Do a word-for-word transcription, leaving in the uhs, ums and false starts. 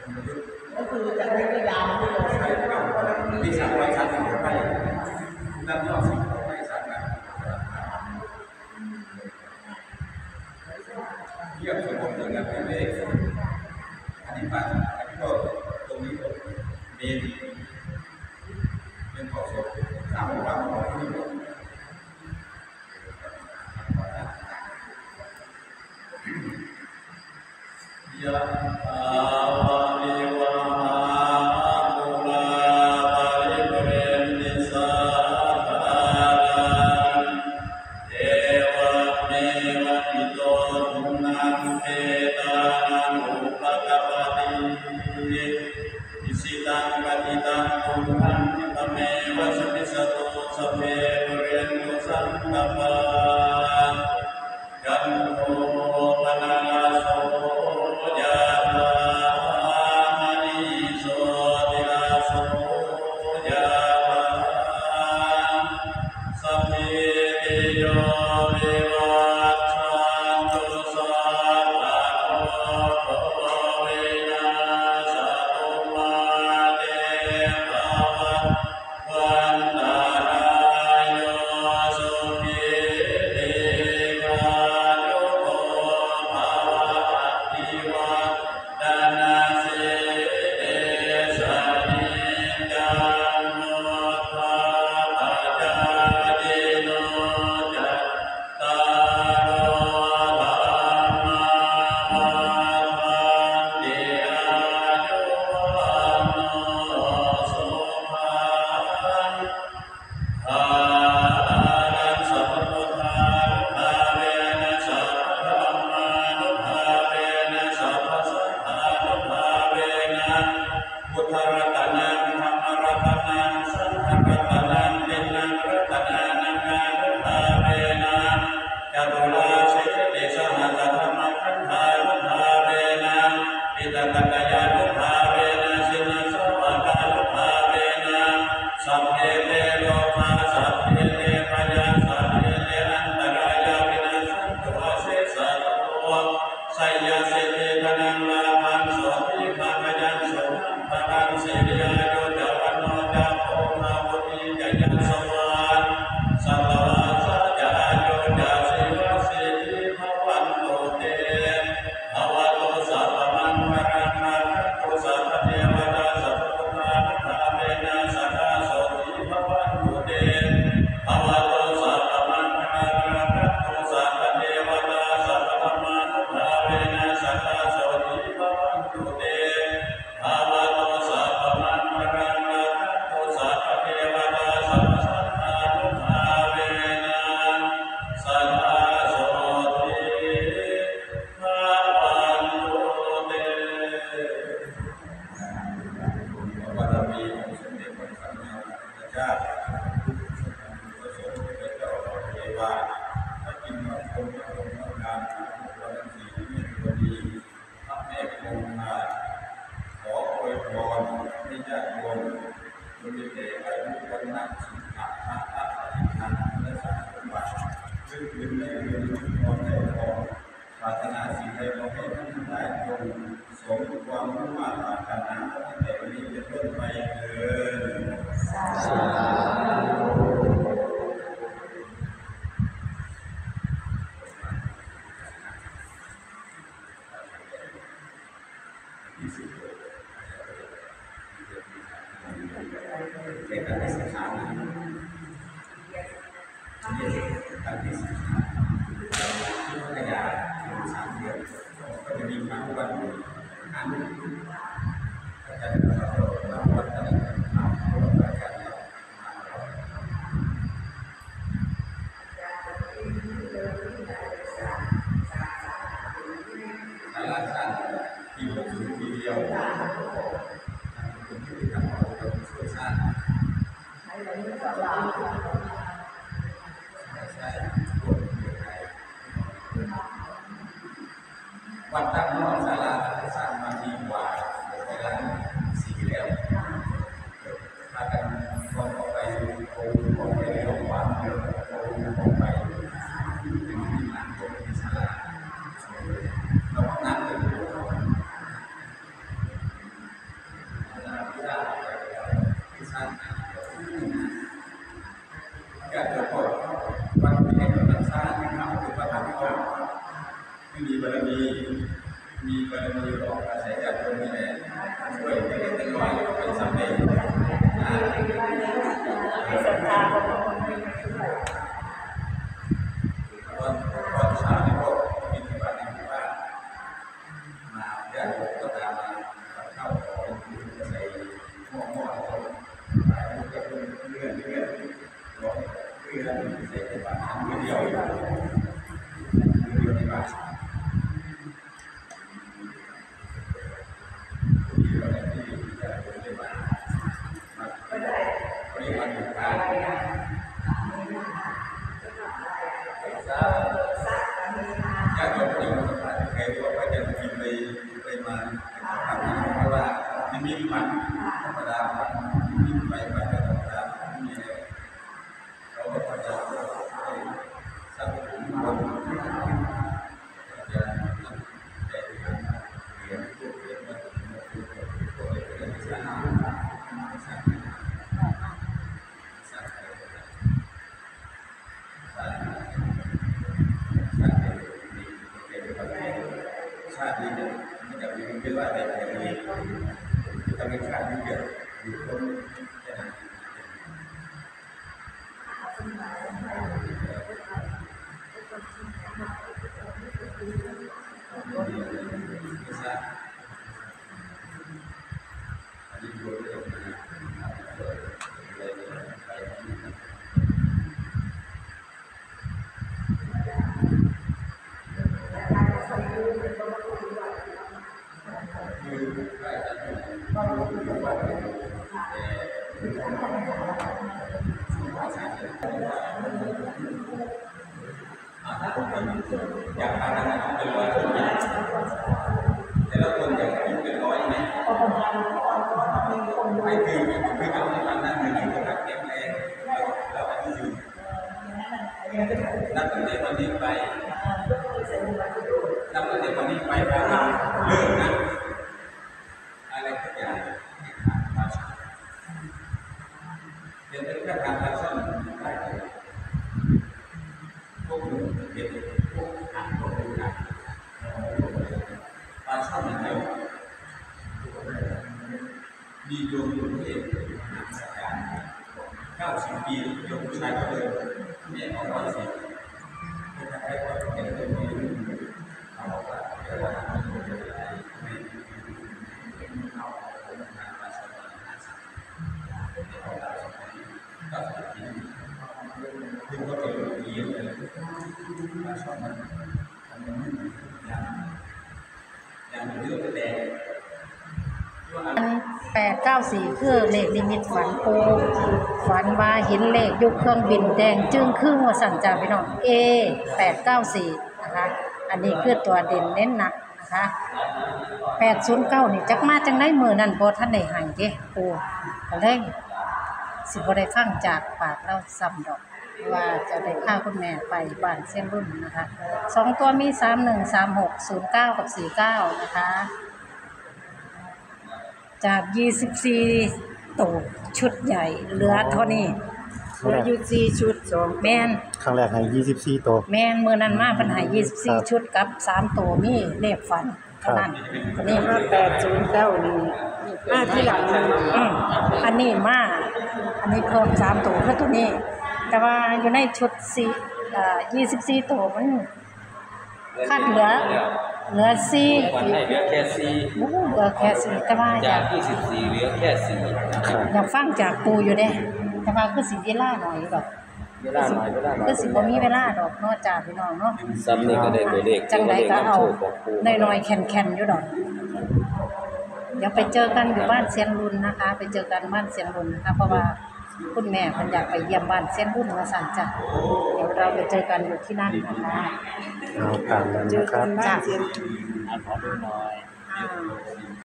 ก็คือจะได้ไม่ยาวไม่เลยใช่ครับที่สั่งไว้สั่งไปนั่นยอดสิ่งของไม่สั่งนะเยี่ยมสมบูรณ์เลยนะพี่เล็กอันนี้ปัจอันนี้ก็ตรงนี้เมนเป็นขอสดสามวันของที่นี่ยะถาวาริวหาปุราปาริปุเรนติสาคารังเอวะเมวะอิโตทินังเปตานังอุปกัปปติอิสิตังปฏิตังตุมหังคิปะเมวะสมิสตุสัพเพปุเรนตุสังกปปายันโตปนะโสยะถามณิโสติราโสยะถาสัพพิติโยวิวัชชันตุสัพพะโรโควินาศตุมาเตภวัตวันตรายโยสุขีติกายุโกภวะอภิวาทนาสิริสนิจังมุทธาปจายิโนจัตตารโอธรรมาวันติอายุวันโนสุขังภาลังสัพพุทธานุภาเวนะสัพพะธัมมานุภาเวนะสัพพะสังฆานุภาเวนะพุทธรัตนังธัมมรัตนังสังฆรัตนังตินังรัตนานังอานุภาเวนะจตุราสิริสหัสธรรมขันธานุภาเวนะปิตกัตยานุภาเวนะสินะสวากานุภาเวนะสัพเพเตโลมาสัพเพเตพยัญสัพเพเตอันตรายาวินาสันตุอาเสสะโตสัยยะเสเตทนังลาภังโสภิภาพยัญโสภะรังสิริยายุจาวันโนจาโพภาวุติจยัญสวานสัพพะสัจจายุจาสิวะสิริภวันโตเตภวะโตสัพพะมังคารังนาคัตโตสัพพะเทวตาสัพพะพุทธานุภาเวนะสัทธาโสติภวันโตเตภวะโตสัพพะมังคารังนาคัตโตสัพพะเทวตาสัพพะธัมมานุภาเวนะสัทธาโสติภวันโตเตภวะโตสัพพะมังคารังนาคัตโตสัพพะเทวตาสัพพะสังฆานุภาเวนะสัทธาโสติภวันโตเตบารมีของสมเด็จพระสัมมาสัมพุทธเจ้าพระสงฆ์เป็นเจ้าของเทวาพระกินพระพรหมพระพรหมพระนามพระฤาษีที่มีบดีพระแม่คงคาขออวยพรให้ญาติโยมจงมีแต่อายุวันนะสุขะภะคะปฏิภาณและสัพพะบัติซึ่งเป็นในเรื่องของความได้พรปรารถนาสิ่งใดขอให้ท่านทั้งหลายจงสมความมุ่งมั่นปรารถนาตั้งแต่วันนี้เป็นต้นไปเถิดสาธุที่สุดในการที่ศึกษาการที่ศึกษาเราที่พัทยาสามเดือนก็จะมีครั้งวันงานอาจารย์เราเราวัดกันเราเราอาจารย์เราสาระสั้นที่หกสิบทีเดียวคนที่ทำเราเราช่วยสร้างใช่ใช่วัดตั้งนอกศาลาสร้างมาดีกว่าเวลาสี่แล้วพากันมองออกไปโอ้มองไปเร็วกว่าเร็วโอ้มองไปถึงที่หลังตรงที่ศาลาเราก็นั่งกันอยู่ว่าไม่มีฝันธรรมดามีไปไปธรรมดามีอะไรเราก็พยายามสร้างผลงานจะแต่เรียนเรียนเรียนมาตัวเองเรียนสร้างสร้างสร้างชาตินี้เนี่ยมันจะมีเป็นว่าแต่แต่นี้จะมีชาตินี้เกิดอยู่คนแค่นั้นอยากทานอะไรเป็นร้อยคนแต่ละคนอยากกินเป็นร้อยไหมไม่คือคือจะมีความนั่งอยู่ในระดับแข็งแรงแล้วอายุยืนนับตั้งแต่วันนี้ไปนับตั้งแต่วันนี้ไปพอเราเลิกนะอะไรทุกอย่างการทำเรียนเป็นแค่การทำซ้ำได้พวกหนูเด็กพวกอ่านพวกดูอ่านปลาช่อนเดียวมีโยมอยู่ที่นักสักการเก้าสิบปีโยมผู้ชายก็เลยแม่ของร้อยสิบเป็นใครก็เป็นคนที่เขาบอกว่าเดี๋ยวว่าไม่ไม่เอาผมมาปลาช่อนมาสักเอาปลาช่อนเก้าสิบปีคือก็เป็นเลี้ยงเลยปลาช่อนมันมันยังยังเลือดแดงแปดเก้าสี่คือเลขนิมิตฝันปูฝันว่าเห็นเลขยกเครื่องบินแดงจึงคือหัวสั่งจากพี่น้อง A แปดเก้าสี่นะคะอันนี้คือตัวเด่นเน้นหนักนะคะแปดศูนย์เก้านี่จักมาจังได้มือนั่นบ่ทันได้ให้เด้ปูก็เลยสิบ่ได้ฟังจากปากเราซ้ำดอกว่าจะได้พาคุณแม่ไปบ้านเส้นรุ่นนะคะสองตัวมีสามหนึ่ง สามหก ศูนย์เก้ากับสี่เก้านะคะจากยี่สิบสี่ตัวชุดใหญ่เหลือเท่านี้เหลืออยู่สี่ชุดสองแม่นครั้งแรกให้ยี่สิบสี่ตัวแม่นมื้อนั้นมาเพิ่นให้ยี่สิบสี่ชุดกับสามตัวมีเลขฝันเท่านั้นอันนี้มาแปดศูนย์เก้านี่มาที่หลังอืมอันนี้มาอันนี้เพิ่มสามตัวคือตัวนี้แต่ว่าอยู่ในชุดสี่อ่ายี่สิบสี่ตัวมันคัดเหลือเหลือสี่วันให้เหลือแค่สี่โอ้เหลือแค่สี่แต่ว่าอากจายยี่สิบสี่เหลือแค่สี่อยากฟังจากปูอยู่เด้แต่ว่าคือสิเวลาหน่อยดอกเวลาหน่อยเวลาหน่อยคือสิบ่มีเวลาดอกเนาะจ้าพี่น้องเนาะซ้ำนี่ก็ได้ตัวเลขจังไดก็เอาของครูน้อยๆแข็งๆอยู่ดอกเดี๋ยวไปเจอกันอยู่บ้านเซียนรุ่นนะคะ ไปเจอกันบ้านเซียนรุ่นนะคะเพราะว่าคุณแม่เพิ่นอยากไปเยี่ยมบ้านเซียนรุ่นว่าซั่นจ้ะเดี๋ยวเราไปเจอกันอยู่ที่นั่นนะคะเอาตามนั้นนะครับจ้ะขอดูหน่อยอ่า